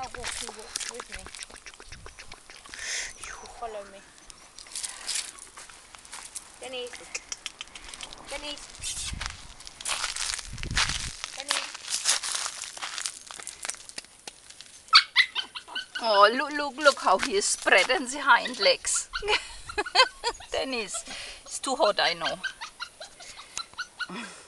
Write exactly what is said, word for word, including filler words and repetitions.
I'll walk you walk with me. You follow me. Denise. Denise. Denise. Oh, look, look, look how he is spreading the hind legs. Dennis, it's too hot, I know.